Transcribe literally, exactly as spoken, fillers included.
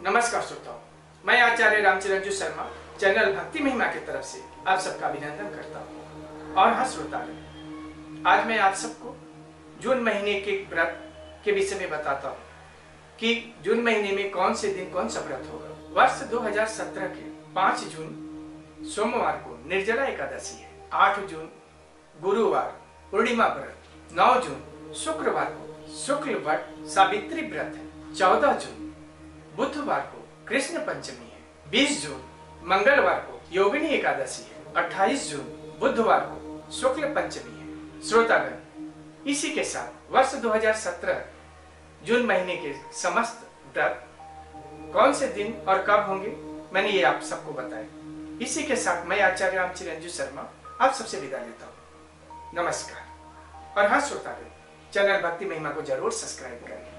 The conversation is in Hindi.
नमस्कार श्रोताओं, मैं आचार्य रामचिरंजन शर्मा चैनल भक्ति महिमा की तरफ से आप सबका अभिनंदन करता हूँ। और हाँ श्रोतागण, आज मैं आप सबको जून महीने के व्रत के विषय में बताता हूँ कि जून महीने में कौन से दिन कौन सा व्रत होगा। वर्ष दो हज़ार सत्रह के पाँच जून सोमवार को निर्जला एकादशी है। आठ जून गुरुवार पूर्णिमा व्रत, नौ जून शुक्रवार को शुक्ल वट सावित्री व्रत है। चौदह जून बुधवार को कृष्ण पंचमी है। बीस जून मंगलवार को योगिनी एकादशी है। अट्ठाईस जून बुधवार को शुक्ल पंचमी है। श्रोतागण, इसी के साथ वर्ष दो हज़ार सत्रह जून महीने के समस्त व्रत कौन से दिन और कब होंगे मैंने ये आप सबको बताया। इसी के साथ मैं आचार्य रामचिरंजन शर्मा आप सबसे विदा लेता हूँ। नमस्कार। और हाँ श्रोतागण, चैनल भक्ति महिमा को जरूर सब्सक्राइब करें।